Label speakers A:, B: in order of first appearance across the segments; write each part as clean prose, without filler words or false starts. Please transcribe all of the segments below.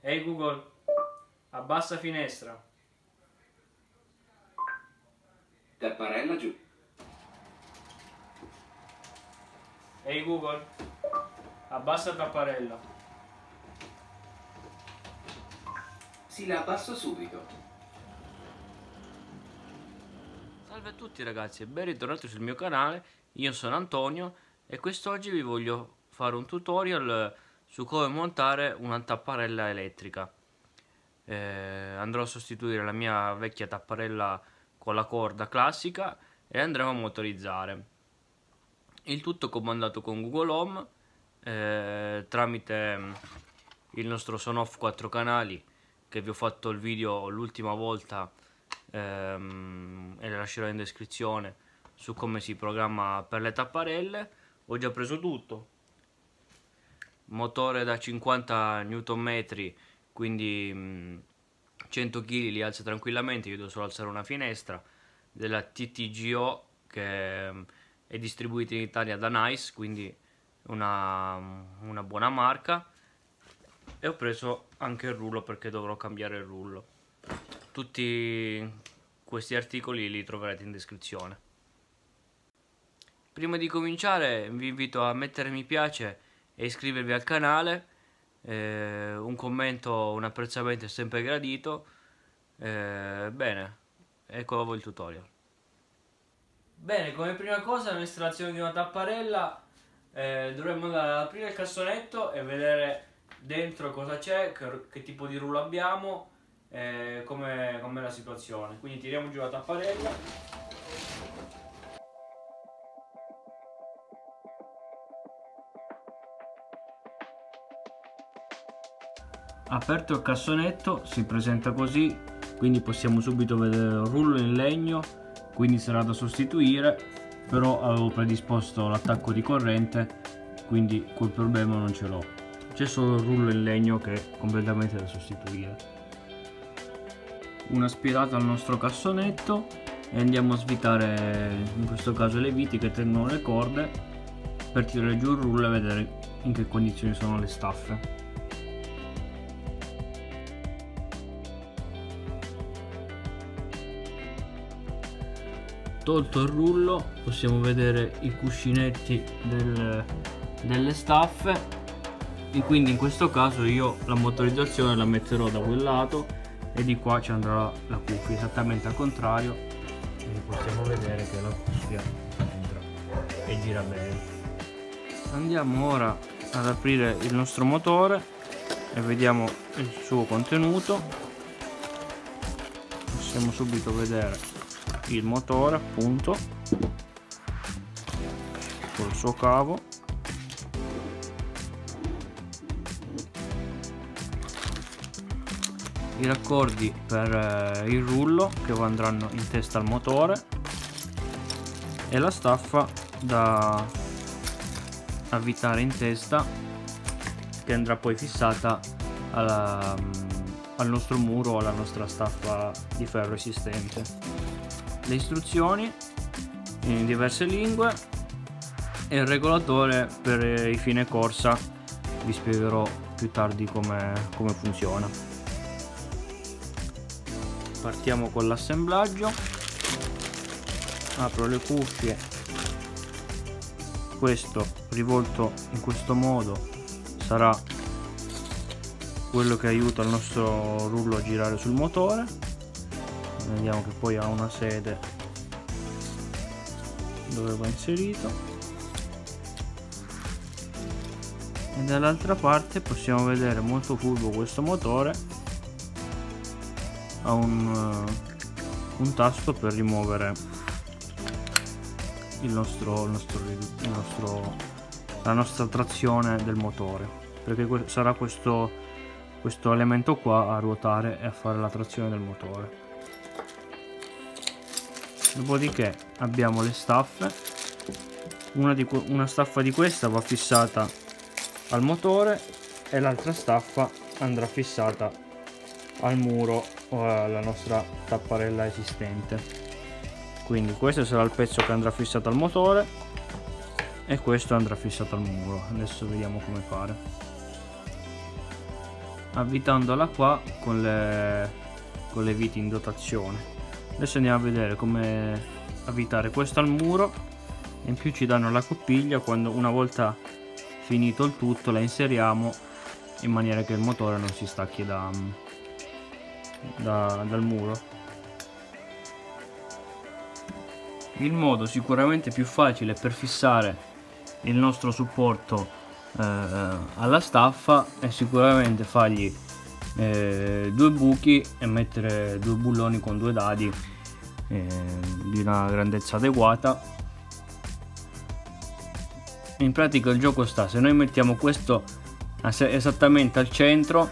A: Ehi Google, abbassa finestra.
B: Tapparella giù.
A: Ehi Google, abbassa tapparella.
B: Sì, la abbasso subito.
C: Salve a tutti ragazzi e ben ritornati sul mio canale. Io sono Antonio e quest'oggi vi voglio fare un tutorial su come montare una tapparella elettrica. Andrò a sostituire la mia vecchia tapparella con la corda classica e andremo a motorizzare. Il tutto comandato con Google Home tramite il nostro Sonoff 4 canali che vi ho fatto il video l'ultima volta e le lascerò in descrizione su come si programma per le tapparelle. Ho già preso tutto: motore da 50 Nm, quindi 100 kg li alza tranquillamente, io devo solo alzare una finestra, della TTGO che è distribuita in Italia da Nice, quindi una buona marca, e ho preso anche il rullo perché dovrò cambiare il rullo. Tutti questi articoli li troverete in descrizione. Prima di cominciare vi invito a mettere mi piace e iscrivervi al canale. Un commento, un apprezzamento è sempre gradito. Bene, ecco a voi il tutorial.
A: Bene, come prima cosa nell'installazione di una tapparella dovremmo andare ad aprire il cassonetto e vedere dentro cosa c'è, che tipo di rullo abbiamo, com'è la situazione. Quindi tiriamo giù la tapparella. Aperto il cassonetto si presenta così, quindi possiamo subito vedere il rullo in legno, quindi sarà da sostituire, però avevo predisposto l'attacco di corrente, quindi quel problema non ce l'ho. C'è solo il rullo in legno che è completamente da sostituire. Una spirata al nostro cassonetto e andiamo a svitare, in questo caso, le viti che tengono le corde per tirare giù il rullo e vedere in che condizioni sono le staffe. Tolto il rullo possiamo vedere i cuscinetti delle staffe, e quindi in questo caso io la motorizzazione la metterò da quel lato e di qua ci andrà la cuffia esattamente al contrario, quindi possiamo vedere che la cuffia entra e gira bene. Andiamo ora ad aprire il nostro motore e vediamo il suo contenuto. Possiamo subito vedere il motore, appunto, col suo cavo, i raccordi per il rullo che andranno in testa al motore e la staffa da avvitare in testa che andrà poi fissata al nostro muro o alla nostra staffa di ferro esistente. Le istruzioni in diverse lingue e il regolatore per i fine corsa, vi spiegherò più tardi come funziona. Partiamo con l'assemblaggio. Apro le cuffie, questo rivolto in questo modo sarà quello che aiuta il nostro rullo a girare sul motore. Vediamo che poi ha una sede dove va inserito, e dall'altra parte possiamo vedere molto curvo questo motore, ha un tasto per rimuovere la nostra trazione del motore, perché sarà questo elemento qua a ruotare e a fare la trazione del motore. Dopodiché abbiamo le staffe. Una staffa di questa va fissata al motore e l'altra staffa andrà fissata al muro o alla nostra tapparella esistente. Quindi questo sarà il pezzo che andrà fissato al motore e questo andrà fissato al muro. Adesso vediamo come fare. avvitandola qua con le viti in dotazione. Adesso andiamo a vedere come avvitare questo al muro, e in più ci danno la coppiglia quando, una volta finito il tutto, la inseriamo in maniera che il motore non si stacchi dal muro. Il modo sicuramente più facile per fissare il nostro supporto alla staffa è sicuramente fargli due buchi e mettere due bulloni con due dadi di una grandezza adeguata. In pratica il gioco sta: se noi mettiamo questo esattamente al centro,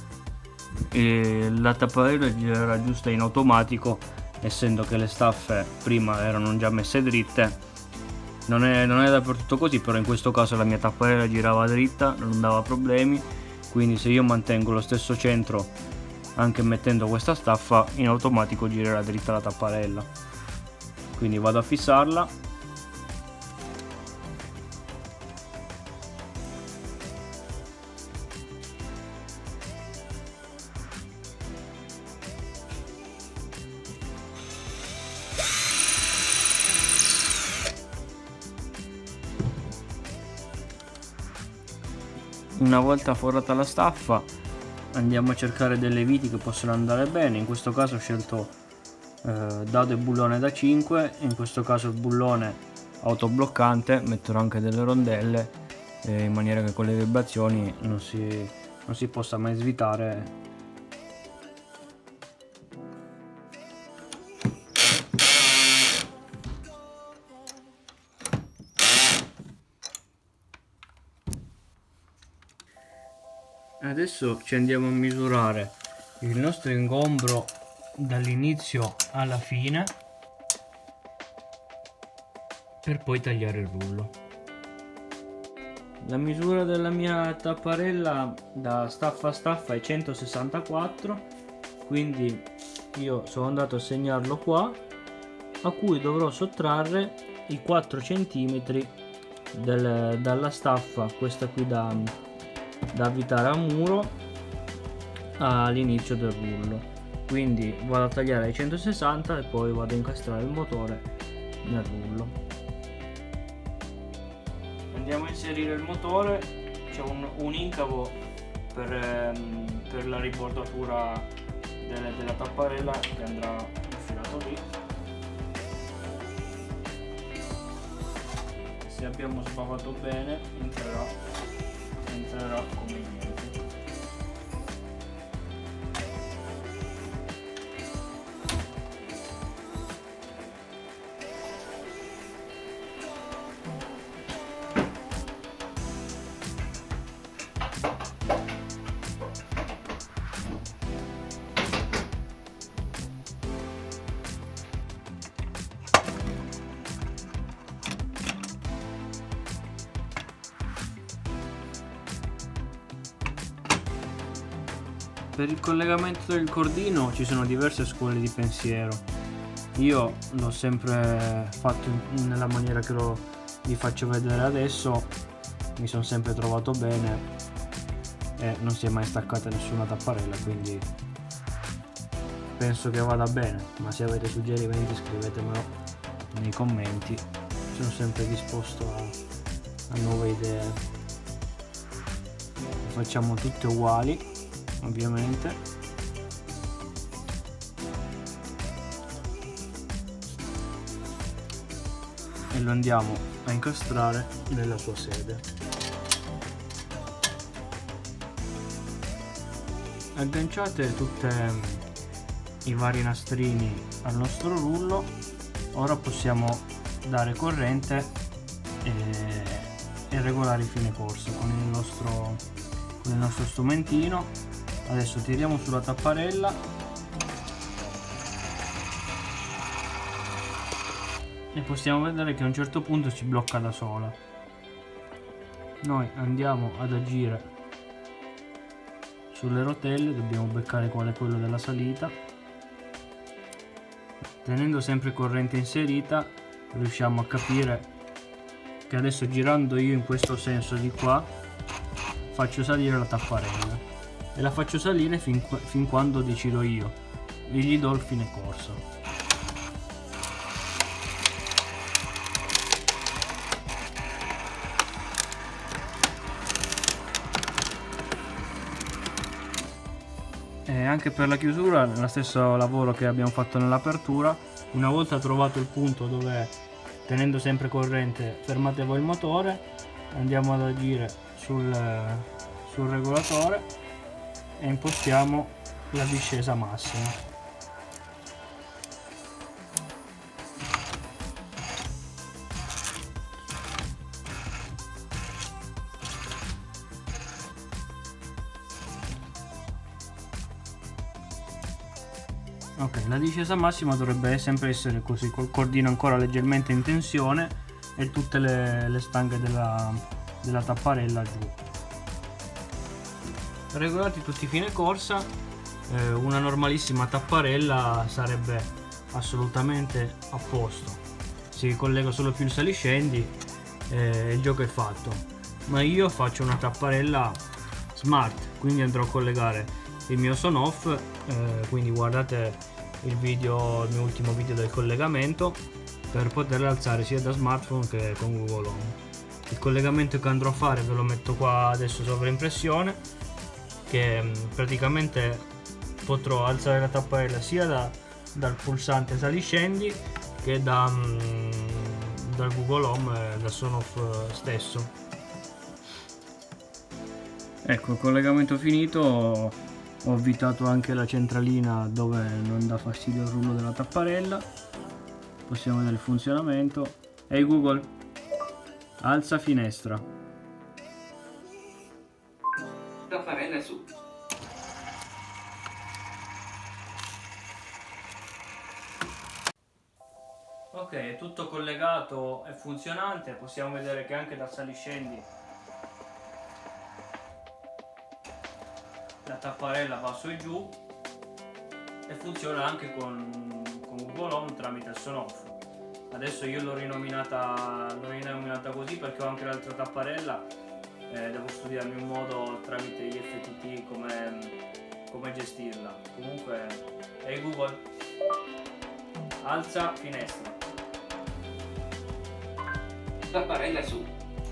A: la tapparella girerà giusta in automatico, essendo che le staffe prima erano già messe dritte. Non è dappertutto così, però in questo caso la mia tapparella girava dritta, non dava problemi, quindi se io mantengo lo stesso centro anche mettendo questa staffa, in automatico girerà dritta la tapparella. Quindi vado a fissarla. Una volta forrata la staffa andiamo a cercare delle viti che possono andare bene. In questo caso ho scelto dado e bullone da 5, in questo caso il bullone autobloccante, metterò anche delle rondelle in maniera che con le vibrazioni non si possa mai svitare. Adesso ci andiamo a misurare il nostro ingombro dall'inizio alla fine per poi tagliare il rullo. La misura della mia tapparella da staffa a staffa è 164, quindi io sono andato a segnarlo qua, a cui dovrò sottrarre i 4 cm dalla staffa, questa qui da avvitare al muro, all'inizio del rullo. Quindi vado a tagliare ai 160 e poi vado a incastrare il motore nel rullo. Andiamo a inserire il motore. C'è un incavo per la ribordatura della tapparella che andrà infilato lì. Se abbiamo sbavato bene entrerà come niente. Per il collegamento del cordino ci sono diverse scuole di pensiero. Io l'ho sempre fatto nella maniera che vi faccio vedere adesso, mi sono sempre trovato bene e non si è mai staccata nessuna tapparella, quindi penso che vada bene. Ma se avete suggerimenti scrivetemelo nei commenti, sono sempre disposto a nuove idee. Le facciamo tutte uguali, ovviamente, e lo andiamo a incastrare nella sua sede. Agganciate tutti i vari nastrini al nostro rullo. Ora possiamo dare corrente e regolare il fine corsa con il nostro strumentino. Adesso tiriamo sulla tapparella e possiamo vedere che a un certo punto si blocca da sola. Noi andiamo ad agire sulle rotelle, dobbiamo beccare qual è quello della salita. Tenendo sempre corrente inserita riusciamo a capire che adesso, girando io in questo senso di qua, faccio salire la tapparella e la faccio salire fin quando decido io e gli do il fine corsa. E anche per la chiusura, nello stesso lavoro che abbiamo fatto nell'apertura, una volta trovato il punto dove, tenendo sempre corrente, fermate voi il motore, andiamo ad agire sul regolatore e impostiamo la discesa massima. Ok, la discesa massima dovrebbe sempre essere così, col cordino ancora leggermente in tensione e tutte le stanghe della tapparella giù. Regolati tutti i fine corsa, una normalissima tapparella sarebbe assolutamente a posto. Si collega solo più il saliscendi e il gioco è fatto. Ma io faccio una tapparella smart, quindi andrò a collegare il mio son off, quindi guardate il mio ultimo video del collegamento per poterla alzare sia da smartphone che con Google Home. Il collegamento che andrò a fare ve lo metto qua adesso sovraimpressione, che praticamente potrò alzare la tapparella sia dal pulsante saliscendi che dal Google Home, dal son off stesso. Ecco, il collegamento finito. Ho avvitato anche la centralina dove non dà fastidio il rullo della tapparella. Possiamo vedere il funzionamento. Ehi Google, alza finestra.
B: Tapparella su.
A: Ok, è tutto collegato e funzionante. Possiamo vedere che anche dal saliscendi la tapparella va su e giù e funziona anche con Google Home tramite il son off. Adesso io l'ho rinominata così perché ho anche l'altra tapparella, devo studiarmi un modo tramite gli FTT come gestirla. Comunque, ehi Google, alza finestra.
B: Tapparella su.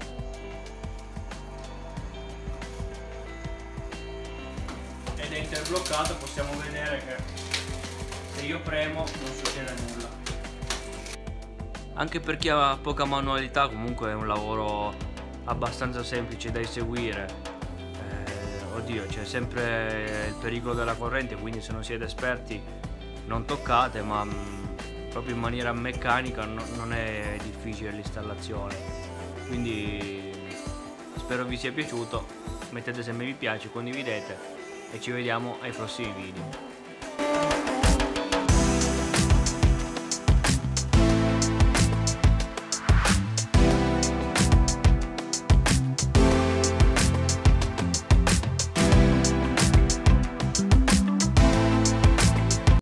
A: Ed è interbloccato, possiamo vedere che se io premo non succede nulla.
C: Anche per chi ha poca manualità, comunque è un lavoro abbastanza semplice da eseguire. Oddio, c'è sempre il pericolo della corrente, quindi se non siete esperti non toccate, ma proprio in maniera meccanica non è difficile l'installazione. Quindi spero vi sia piaciuto, mettete sempre mi piace, condividete e ci vediamo ai prossimi video.